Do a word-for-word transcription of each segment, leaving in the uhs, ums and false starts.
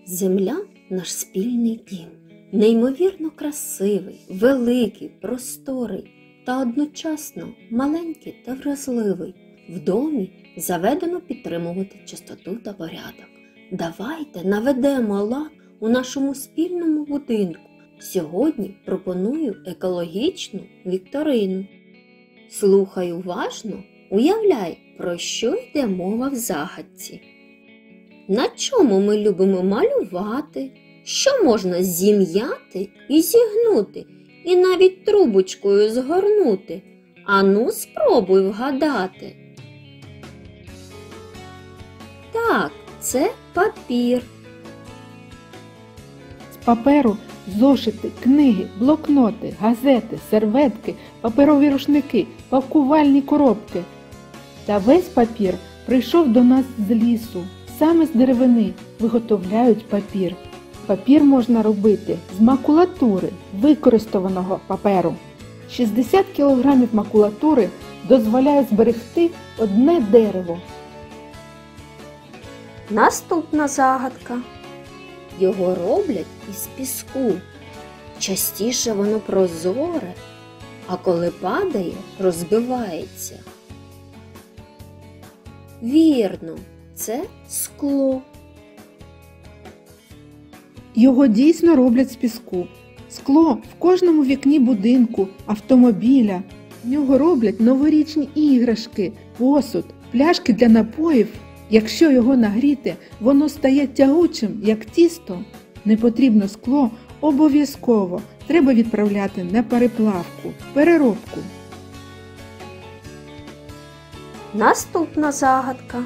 Земля – наш спільний дім, неймовірно красивий, великий, просторий та одночасно маленький та вразливий. В домі заведено підтримувати чистоту та порядок. Давайте наведемо лад у нашому спільному будинку. Сьогодні пропоную екологічну вікторину. Слухай уважно, уявляй, про що йде мова в загадці. На чому ми любимо малювати, що можна зім'яти і зігнути, і навіть трубочкою згорнути? Ану, спробуй вгадати. Так, це папір. З паперу зошити, книги, блокноти, газети, серветки, паперові рушники, пакувальні коробки. Та весь папір прийшов до нас з лісу. Саме з деревини виготовляють папір. Папір можна робити з макулатури, використаного паперу. шістдесят кілограмів макулатури дозволяє зберегти одне дерево. Наступна загадка. Його роблять із піску. Частіше воно прозоре, а коли падає, розбивається. Вірно, це скло. Його дійсно роблять з піску. Скло в кожному вікні будинку, автомобіля. В нього роблять новорічні іграшки, посуд, пляшки для напоїв. Якщо його нагріти, воно стає тягучим, як тісто. Непотрібне скло обов'язково треба відправляти на переплавку, переробку. Наступна загадка.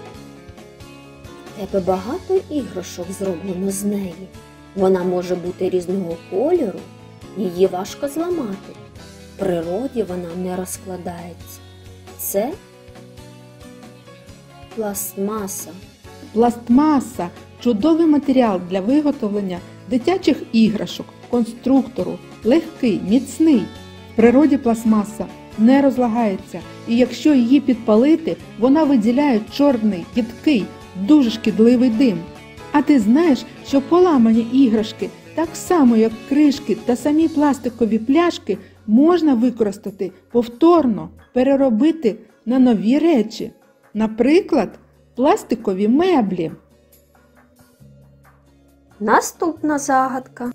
В тебе багато іграшок зроблено з неї. Вона може бути різного кольору, її важко зламати. В природі вона не розкладається. Це пластмаса. Пластмаса – чудовий матеріал для виготовлення дитячих іграшок, конструктору, легкий, міцний. В природі пластмаса не розлагається, і якщо її підпалити, вона виділяє чорний, їдкий, дуже шкідливий дим. А ти знаєш, що поламані іграшки, так само як кришки та самі пластикові пляшки, можна використати повторно, переробити на нові речі. Наприклад, пластикові меблі. Наступна загадка.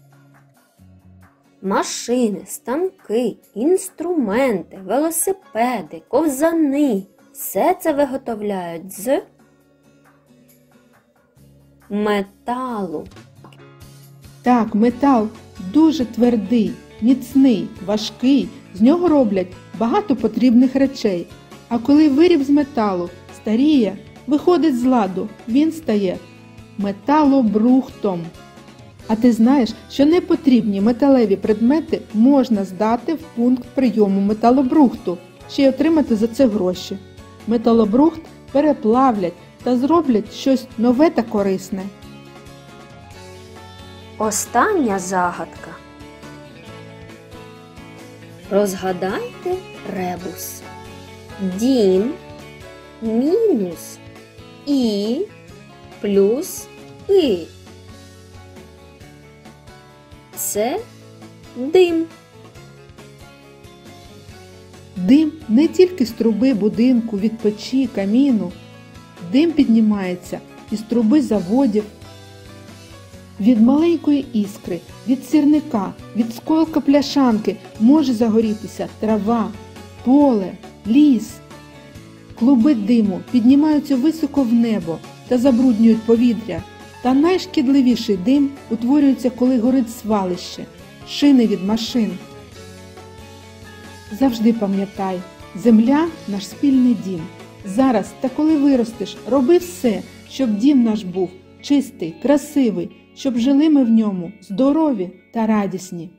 Машини, станки, інструменти, велосипеди, ковзани – все це виготовляють з металу. Так, метал дуже твердий, міцний, важкий. З нього роблять багато потрібних речей. А коли виріб з металу старіє, виходить з ладу, він стає металобрухтом. А ти знаєш, що непотрібні металеві предмети можна здати в пункт прийому металобрухту, ще й отримати за це гроші. Металобрухт переплавлять та зроблять щось нове та корисне. Остання загадка. Розгадайте ребус. Дім мінус і плюс и. Це дим. Дим не тільки з труби будинку, від печі, каміну. Дим піднімається із труби заводів. Від маленької іскри, від сірника, від сколка пляшанки може загорітися трава, поле, ліс. Клуби диму піднімаються високо в небо та забруднюють повітря. Та найшкідливіший дим утворюється, коли горить свалище, шини від машин. Завжди пам'ятай, земля – наш спільний дім. Зараз та коли виростеш, роби все, щоб дім наш був чистий, красивий, щоб жили ми в ньому здорові та радісні.